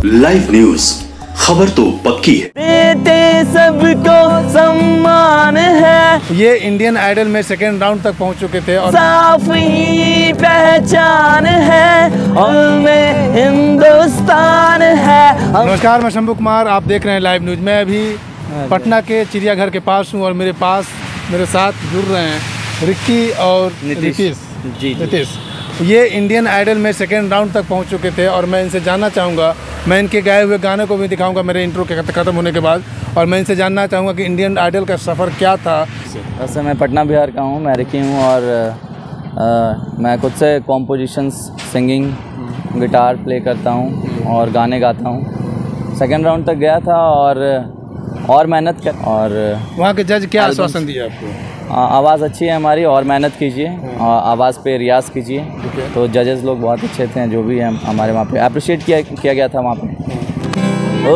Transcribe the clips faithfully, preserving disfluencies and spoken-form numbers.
Live news, खबर तो पक्की है। देते सबको सम्मान है। ये इंडियन आइडल में सेकेंड राउंड तक पहुंच चुके थे और साफ ही पहचान है और मैं हिंदुस्तान है। नमस्कार, मैं शंभू कुमार, आप देख रहे हैं लाइव न्यूज। मैं अभी पटना के चिड़ियाघर के पास हूँ और मेरे पास मेरे साथ जुड़ रहे हैं रिक्की और नीतीश जी नीतीश। ये इंडियन आइडल में सेकेंड राउंड तक पहुंच चुके थे और मैं इनसे जानना चाहूँगा, मैं इनके गाए हुए गाने को भी दिखाऊंगा मेरे इंट्रो के खत्म होने के बाद, और मैं इनसे जानना चाहूँगा कि इंडियन आइडल का सफ़र क्या था। वैसे मैं पटना बिहार का हूँ, मैं रिक्की हूँ और आ, मैं खुद से कॉम्पोजिशंस, सिंगिंग, गिटार प्ले करता हूँ और गाने गाता हूँ। सेकेंड राउंड तक गया था और और मेहनत कर और वहाँ के जज क्या आश्वासन दिया आपको? आवाज़ अच्छी है हमारी और मेहनत कीजिए और आवाज़ पे रियाज़ कीजिए। तो जजेस लोग बहुत अच्छे थे, जो भी हैं हमारे वहाँ पे अप्रिशिएट किया किया गया था वहाँ पे। ओ,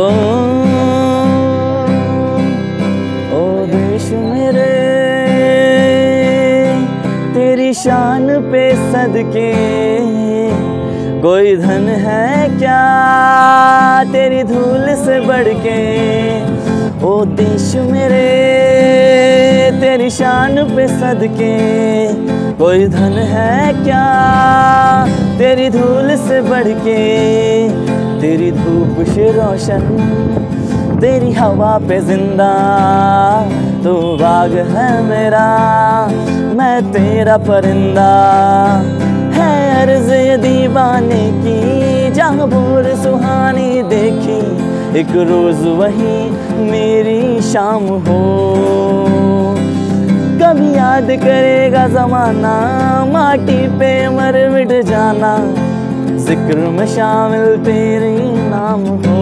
ओ देश मेरे तेरी शान पे सदके, कोई धन है क्या तेरी धूल से बढ़ के। ओ देश मेरे तेरी शान पे सदके, कोई धन है क्या तेरी धूल से बढ़ के। तेरी धूप से रोशन, तेरी हवा पे जिंदा, तू बाग है मेरा, मैं तेरा परिंदा। है अर्ज़ दीवाने की, जहाँ भोर सुहानी देखी, एक रोज़ वही मेरी शाम हो। कभी याद करेगा ज़माना, माटी पे मर मिट जाना, जिक्र में शामिल तेरे नाम हो।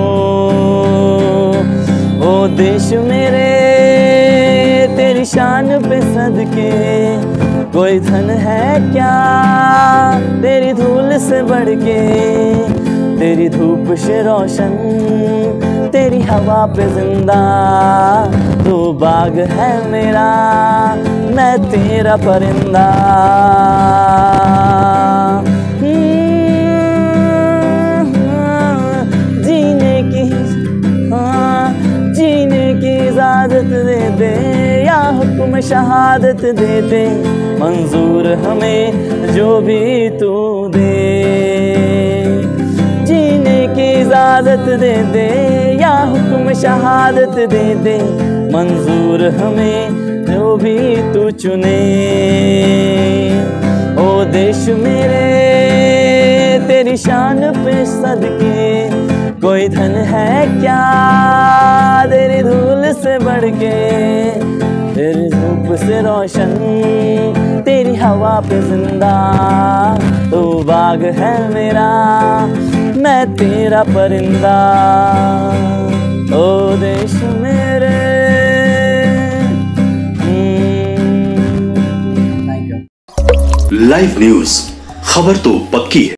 ओ देश मेरे तेरी शान पे सदके, कोई धन है क्या तेरी धूल से बढ़ के। तेरी धूप से रोशन, तेरी हवा पे जिंदा, तू बाग है मेरा, मैं तेरा परिंदा। जीने की हाँ जीने की इजाजत दे दे, या हुक्म शहादत दे दे, मंजूर हमें जो भी तू दे। जीने की इजाजत दे दे, या हुक्म शहादत दे दे, मंजूर हमें जो भी तू चुने। ओ देश मेरे तेरी शान पे सदके, कोई धन है क्या तेरी धूल से बढ़ के। तेरी धूप से रोशन, तेरी हवा पे जिंदा, तू बाग है मेरा, मैं तेरा परिंदा। ओ देश मेरे। लाइव न्यूज, खबर तो पक्की है।